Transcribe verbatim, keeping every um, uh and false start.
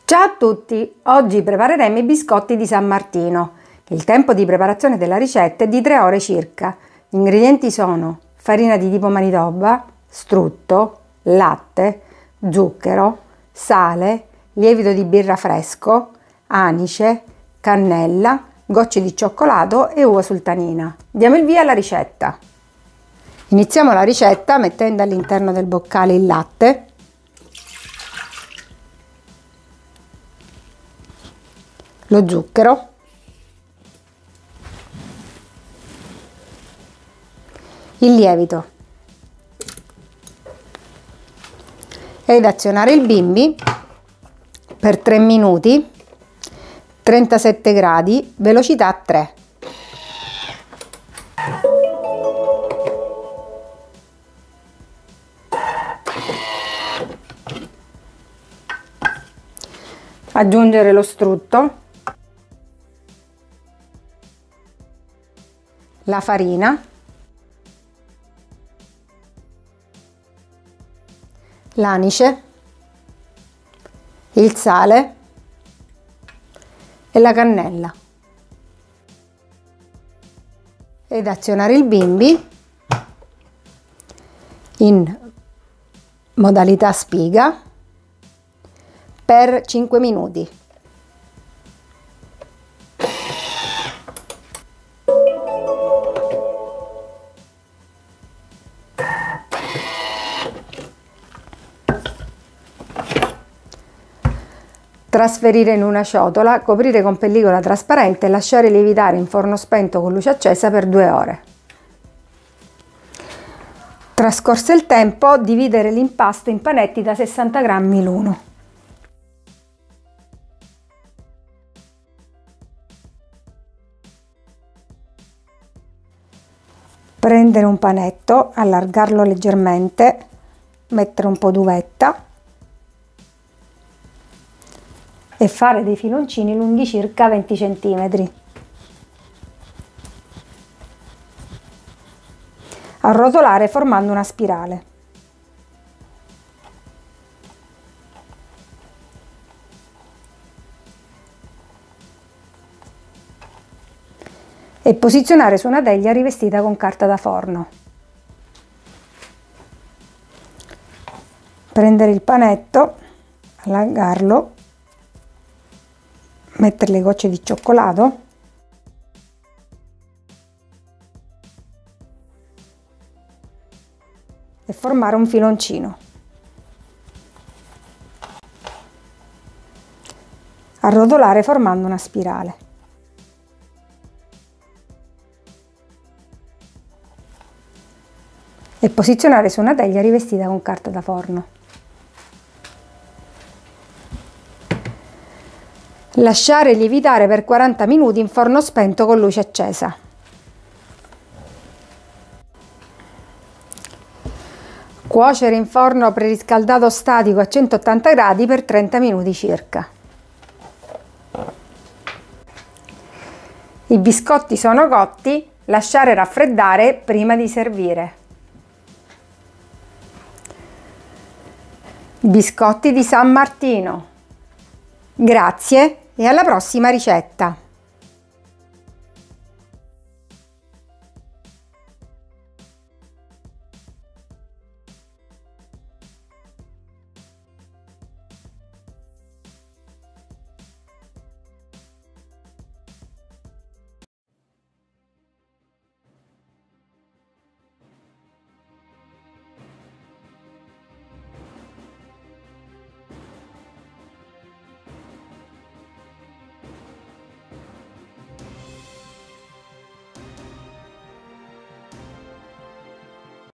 Ciao a tutti! Oggi prepareremo i biscotti di San Martino. Il tempo di preparazione della ricetta è di tre ore circa. Gli ingredienti sono farina di tipo Manitoba, strutto, latte, zucchero, sale, lievito di birra fresco, anice, cannella, gocce di cioccolato e uva sultanina. Diamo il via alla ricetta. Iniziamo la ricetta mettendo all'interno del boccale il latte, lo zucchero, il lievito ed azionare il bimbi per tre minuti, trentasette gradi, velocità tre. Aggiungere lo strutto, la farina, l'anice, il sale e la cannella ed azionare il bimbi in modalità spiga per cinque minuti. Trasferire in una ciotola, coprire con pellicola trasparente e lasciare lievitare in forno spento con luce accesa per due ore. Trascorso il tempo, dividere l'impasto in panetti da sessanta grammi l'uno. Prendere un panetto, allargarlo leggermente, mettere un po' d'uvetta e fare dei filoncini lunghi circa venti centimetri. Arrotolare formando una spirale. E posizionare su una teglia rivestita con carta da forno. Prendere il panetto, allargarlo, mettere le gocce di cioccolato e formare un filoncino. Arrotolare formando una spirale. E posizionare su una teglia rivestita con carta da forno. Lasciare lievitare per quaranta minuti in forno spento con luce accesa. Cuocere in forno preriscaldato statico a centottanta gradi per trenta minuti circa. I biscotti sono cotti, lasciare raffreddare prima di servire. Biscotti di San Martino. Grazie e alla prossima ricetta!